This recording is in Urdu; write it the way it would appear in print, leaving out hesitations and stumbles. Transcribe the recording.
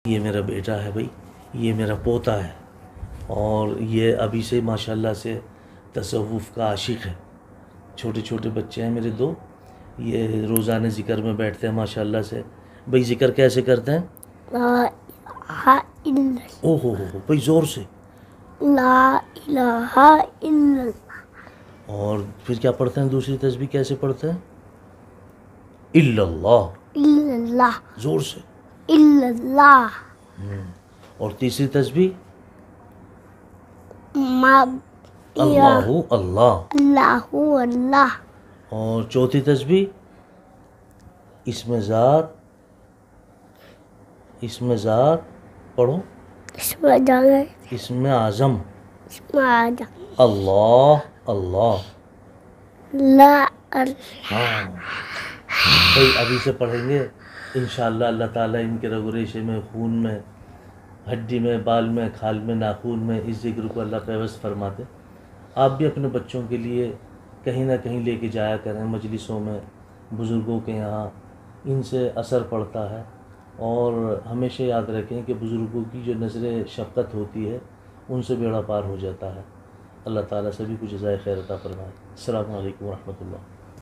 یہ میرا بیٹا ہے بھائی، یہ میرا پوتا ہے، اور یہ ابھی سے ماشاءاللہ سے تصوف کا عاشق ہے۔ چھوٹے چھوٹے بچے ہیں میرے دو، یہ روزانہ ذکر میں بیٹھتے ہیں ماشاءاللہ سے۔ بھائی ذکر کیسے کرتے ہیں؟ لا الہ الا او ہو بھائی زور سے۔ لا الہ الا اللہ۔ اور پھر کیا پڑھتے ہیں؟ دوسری تسبیح کیسے پڑھتے ہیں؟ الا اللہ، الا اللہ، زور سے۔ الا اللہ۔ اور تیسری تسبیح؟ اللہ اللہ اللہ۔ اللہ اللہ۔ اور چوتھی تسبیح؟ اسم ذات، اسم ذات پڑھو۔ اسم جانے، اسم اعظم، اسم آدم، اللہ اللہ۔ لا اللہ۔ ہاں بھائی ابھی سے پڑھیں گے انشاءاللہ اللہ تعالیٰ ان کے رگ و ریشے میں، خون میں، ہڈی میں، بال میں، کھال میں، ناخون میں اس ذکر کو اللہ پیوست فرماتے۔ آپ بھی اپنے بچوں کے لیے کہیں نہ کہیں لے کے جایا کریں، مجلسوں میں، بزرگوں کے یہاں، ان سے اثر پڑتا ہے۔ اور ہمیشہ یاد رکھیں کہ بزرگوں کی جو نظر شفقت ہوتی ہے ان سے بیڑا پار ہو جاتا ہے۔ اللہ تعالیٰ سبھی کو جزائے خیر عطا فرمائے۔ السلام علیکم ورحمۃ اللہ۔